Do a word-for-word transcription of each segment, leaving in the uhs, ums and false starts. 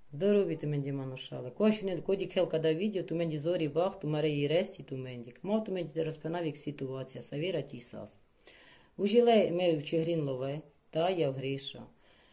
Здорові ту менді манушали. Кожен коді келка да відео, ту менді зорі бах, ту маре і ресті ту менді. Мав ту менді розпинав як ситуація, савіра ті сас. Ужиле ме в Чигрін лове, та я в Гриша.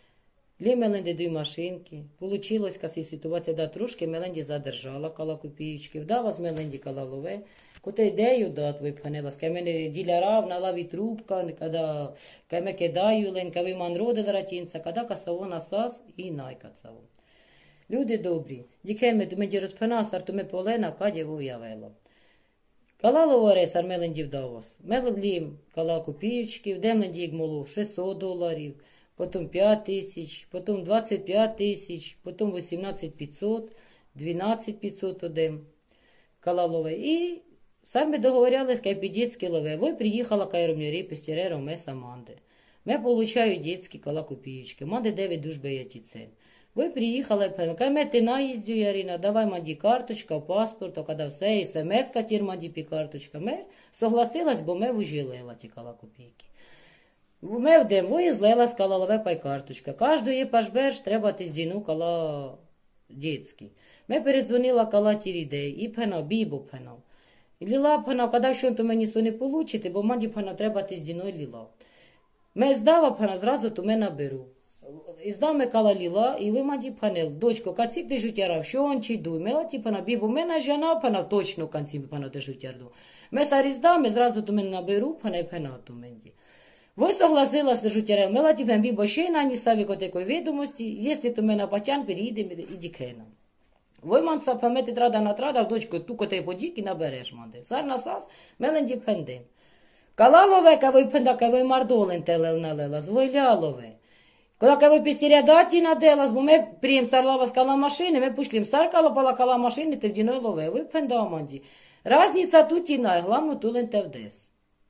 Лі меленді дуй машинки. Получилось каси ситуація да трошки, меленді задержала кала копіючки. Вдава з меленді кала лове. Кота ідею дат випханила, ка мене ділярав на лаві трубка, когда ка ме кидаю лен, ка ви ман роди заратінця, когда касаво насас і найкацаво. Люди добрі, дікен ми думаді розпинав, сар туми полена, каді вуявело. Кала ловаре сар меленді вдавос. Меленді кала копіючки, вдемленді їх моло шістсот доларів, потім п'ять тисяч, потім двадцять п'ять тисяч, потім вісімнадцять п'ятсот, дванадцять п'ятсот одем. Кала лове. І сами договорялись, кай пі детські лове. Ви приїхала кай ромнярі пестерером ме саманди. Ме получаю детські кала копіючки. Манде дев'ять душ беяті цен. Ви приїхали, кай ме ти наїздю, Ярина, давай маді карточка, паспорт, когда все, смс-ка тір маді пі карточка. Ме согласилась, бо ме вужілила ті кала копійки. Ме вдем, виїзлела, скала лове пай карточка. Кожної пашберж треба ти здіну кала детські. Ме передзвонила кала тірідей, і пенав, бібо пенав. Ліла пана, коли що то мені со не получите, бо маді пана треба ти здіною ліла. Ме здава пана, зразу то ме наберу. Іздав ме кала ліла, і ви маді панел, дочко, кацік ти жутярав, що он чи дуй, мела ті пана, бібо, мене жена пана, точно в конці пана ти жутярду. Ме сар іздав, ме зразу то мен наберу, пана і пана то менді. Ви согласилась на жутярав, мела ті пан, бібо, ще й на ні ставі котекої відомості, якщо то мене патян, переїдемо і дікена. Ви манса пам'яти трада на трада, дочко, ту коте подік і набереш манде. Сар на сас, меленді пендем. Калалове, ка ви пенда, ка ви мардолен телел налела, звойлялове. Коли ка ви пісірядаті наделас, бо ми приєм сарлава з кала машини, ми пушлім сар кала пала кала машини, те вдіной лове. Ви пенда манді. Разниця тут і най, главно тулен тевдес.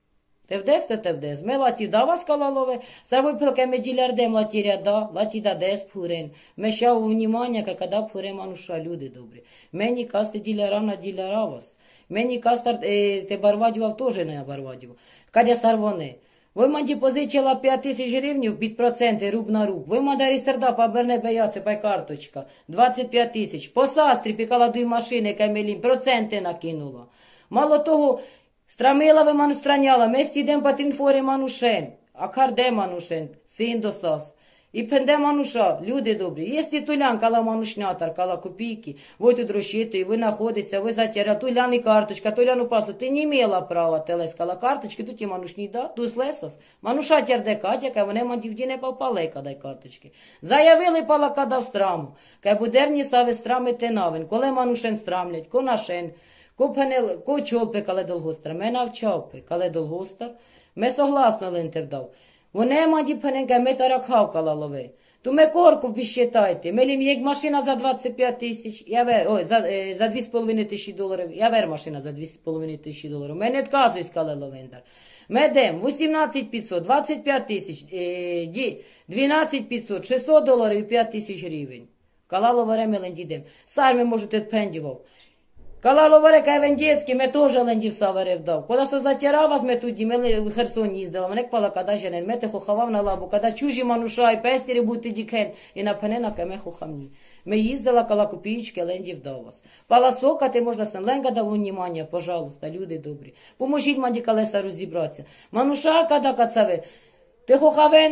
Тевдес те тевдес. Ме латі дава скала лове, сар ви пилке ме ділярдем латі ряда, латі дадес пурен. Ме шав внимання, ка када пуре мануша, люди добрі. Мені касте діляра на діляра вас. Мені кастар е, те барвадював теж не барвадював. Кадя сарвоне. Ви манді позичила п'ять тисяч гривнів під проценти руб на руб. Ви мадарі серда поберне бояться, пай карточка. двадцять п'ять тисяч. По састрі пікала дуй машини, камелін, проценти накинула. Мало того, страмила ви ману страняла, месті йдем по тинфорі манушен. А карде манушен, син до сас. І пенде мануша, люди добрі. Якщо тулян кала манушнятар, кала копійки, ви тут розчитує, ви знаходиться, ви затяра, тулян і карточка, туляну пасу, ти не мала права телес кала карточки, тут і манушні да, тут слесас. Мануша тярде катяка, вони мандівді не попалей кадай карточки. Заявили пала када в страму, кай будерні сави страми тенавин, коли манушен страмлять, ко нашен, ко пенел, ко чолпи кале долгостар, ме навчавпи кале долгостар, ме согласно лентер дав. Вони маді пененка, ми таракав кала лови. То ми корку підсчитайте. Ми лім як машина за двадцять п'ять тисяч, я вер, ой, за, е, за дві з половиною тисячі доларів, я вер машина за дві з половиною тисячі доларів. Ми не відказують, кала ловендар. Ми дем вісімнадцять п'ятсот, двадцять п'ять тисяч, е, дванадцять п'ятсот, шістсот доларів, п'ять тисяч гривень. Кала ловаре ми ленді дем. Сар ми можете пендівав. Кала ловаре кайвендєцький, ми теж лендів саверев дав. Коли со затирав вас, ми тоді, ми в Херсон їздили, мене кпала, коли женен, ми те хохавав на лабу, коли чужі мануша і пестері будуть дікен, і на пенена кеме хохамні. Ми їздила, коли копіючки лендів дав вас. Пала сокати можна сам, ленга дав внимання, пожалуйста, люди добрі. Поможіть манді колеса розібратися. Мануша, коли кацаве, ти хохавен,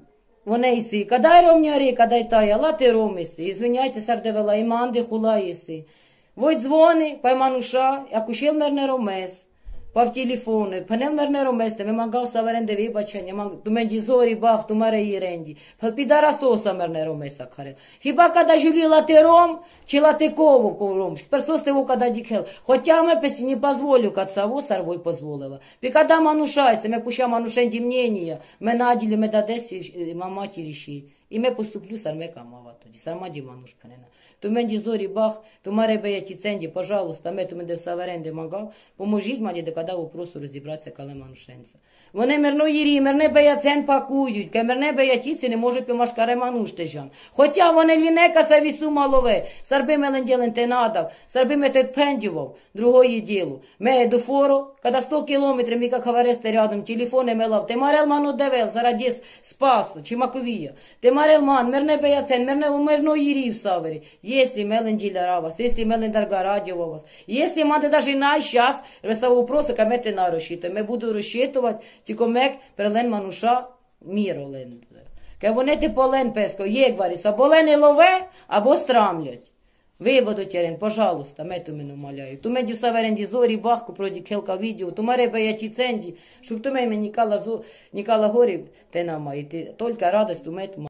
вони іси, коли ромнярі, коли тая, лати ромиси, і звиняйте, сардевела, і манди хула іси. Вой дзвони, пай мануша, як ушел мерне ромес, пав телефони, панел мерне ромес, те мангав саверенде вибачення, ту менді зорі бах, ту маре їренді, підара соса мерне ромеса карел. Хіба када жулі лати ром, чи лати кову ковром, персостеву када дікхел, хотя ме песі не позволю, кацаву сарвой позволила. Пі када манушайся, ме пуща манушенді мнення, ме наділі, ме дадесі маматі ріші. І ми поступлю сармека мава тоді, сармаді мануш пенена. То менді зорі бах, то маре беяті ценді, пожалуйста, ми то менде в саверенде мангав, поможіть мені, де коли вопросу розібратися, коли манушенця. Вони мирно їрі, мирне беяцен пакують, ке мирне беятіці не можуть помашкаре мануштежан. Хоча вони лінека савісу малове, сарби меленділен те надав, сарби ме те пендівав, другої ділу. Ме до фору, коли сто кілометрів, ми як хаваресте рядом, телефони мелав, те марел ману девел, зарадіс спас, чи маковія. Те marelman, merne beyacen, merne umерно ирив савери. Если мелен диларавас, если мелен даргарадиовас, если мате даже най сейчас, реса вопросы, камете на розчитывать. Ме буду розчитывать, тільки мек прелен мануша міролен. Ке вони ти полен песко, є гваріс, або лени лове, або страмлять. Виводу терен, пожалуйста, ме ту мене умоляю. Ту меді в саверенді зорі, бахку, пройді келка відео, ту маре беячі ценді, щоб ту мене нікала, нікала горі, те намає, тільки радость ту мету